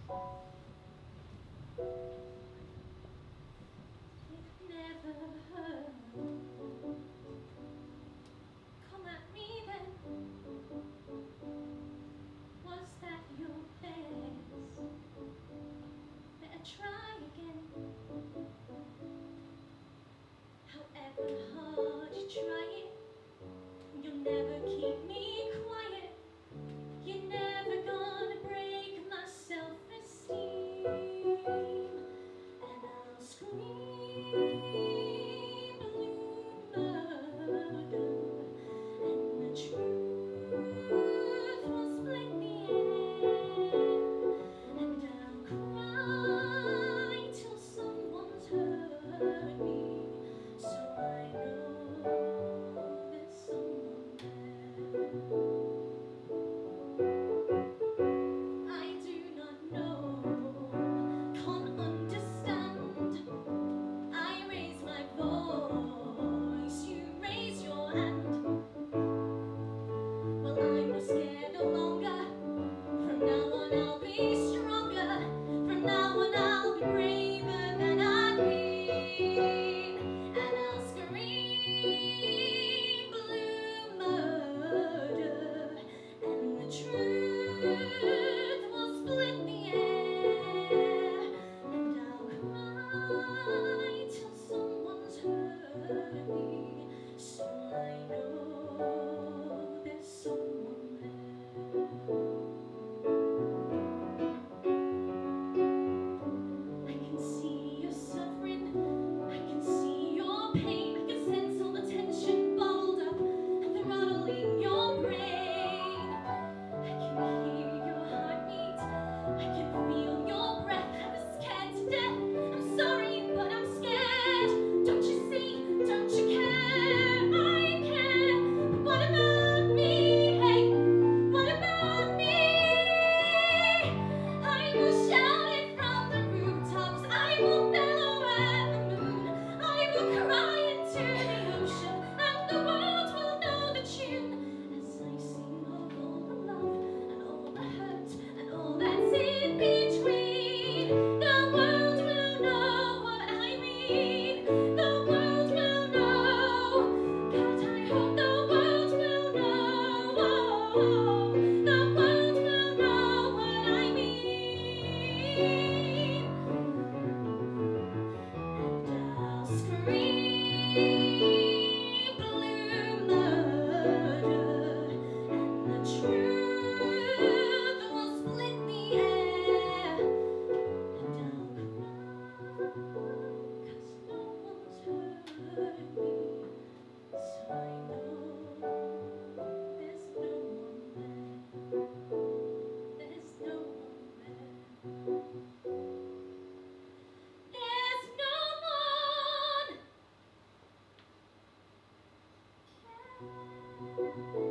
never hurt. Come at me then. Was that your best? Better try again. However hard you try it, you'll never keep me quiet. You're never gonna break my self-esteem. And I'll scream blue murder, and the truth will split the air. And I'll cry till someone's hurt me, so I know there's someone there. I do not know, can't understand. I raise my voice, you raise your hand. Well, I'm not scared no longer. From now on I'll be stronger. From now on I'll be braver than I've been. And I'll scream blue murder, and the truth will split the air. And I'll cry till someone's hurt me, so I know there's someone there. I can see your suffering, I can see your pain, I can sense all the tension bottled up and throttling your brain. I can hear your heartbeat, I can feel your breath. I'm scared to death, I'm sorry but I'm scared. Don't you see, don't you care? I care, but what about me? Hey, what about me? I will shout it from the rooftops, I will bellow at the moon, I will cry into the ocean, and the world will know the tune. As I sing of all the love and all the hurt and all that's in between, the world will know what I mean. The world will know. God, I hope the world will know. The world will know what I mean. And I'll scream blue murder, and the truth will split the air. And I'll cry, 'cause no one's hurt me, so I know there's no one there. There's no one there. There's no one.